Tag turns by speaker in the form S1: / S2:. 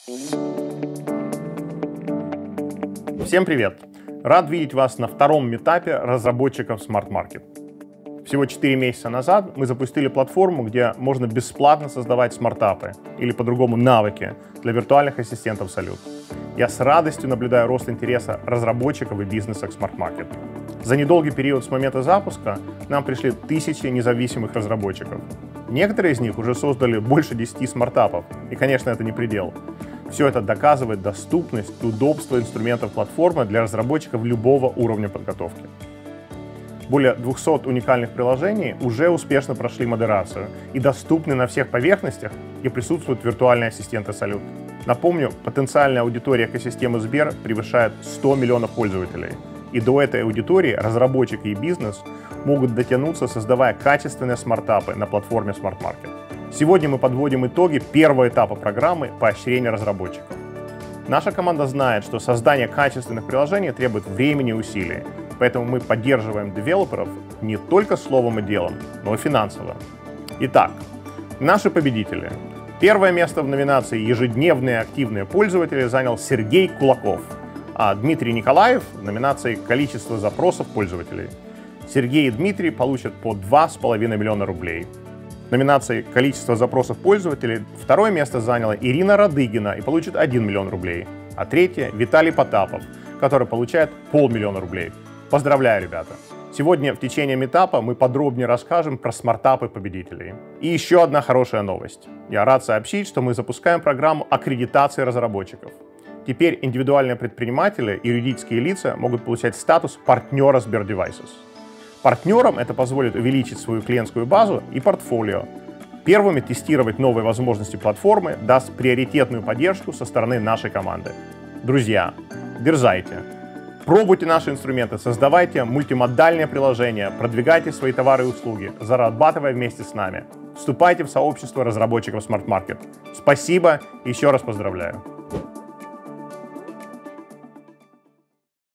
S1: Всем привет! Рад видеть вас на втором митапе разработчиков Smart Market. Всего 4 месяца назад мы запустили платформу, где можно бесплатно создавать смартапы, или по-другому навыки, для виртуальных ассистентов Salute. Я с радостью наблюдаю рост интереса разработчиков и бизнеса к Smart Market. За недолгий период с момента запуска к нам пришли тысячи независимых разработчиков. Некоторые из них уже создали больше 10 смартапов, и, конечно, это не предел. Все это доказывает доступность и удобство инструментов платформы для разработчиков любого уровня подготовки. Более 200 уникальных приложений уже успешно прошли модерацию и доступны на всех поверхностях, где присутствуют виртуальные ассистенты Salute. Напомню, потенциальная аудитория экосистемы Сбер превышает 100 миллионов пользователей. И до этой аудитории разработчики и бизнес могут дотянуться, создавая качественные смартапы на платформе Smart Market. Сегодня мы подводим итоги первого этапа программы поощрения разработчиков. Наша команда знает, что создание качественных приложений требует времени и усилий, поэтому мы поддерживаем девелоперов не только словом и делом, но и финансово. Итак, наши победители. Первое место в номинации «Ежедневные активные пользователи» занял Сергей Кулаков, а Дмитрий Николаев в номинации «Количество запросов пользователей». Сергей и Дмитрий получат по 2,5 миллиона рублей. В номинации «Количество запросов пользователей» второе место заняла Ирина Радыгина и получит 1 миллион рублей, а третье — Виталий Потапов, который получает 500 000 рублей. Поздравляю, ребята! Сегодня в течение митапа мы подробнее расскажем про смартапы победителей. И еще одна хорошая новость. Я рад сообщить, что мы запускаем программу аккредитации разработчиков. Теперь индивидуальные предприниматели и юридические лица могут получать статус партнера Сбер Devices. Партнерам это позволит увеличить свою клиентскую базу и портфолио. Первыми тестировать новые возможности платформы даст приоритетную поддержку со стороны нашей команды. Друзья, дерзайте! Пробуйте наши инструменты, создавайте мультимодальные приложения, продвигайте свои товары и услуги, зарабатывая вместе с нами. Вступайте в сообщество разработчиков Smart Market. Спасибо и еще раз поздравляю!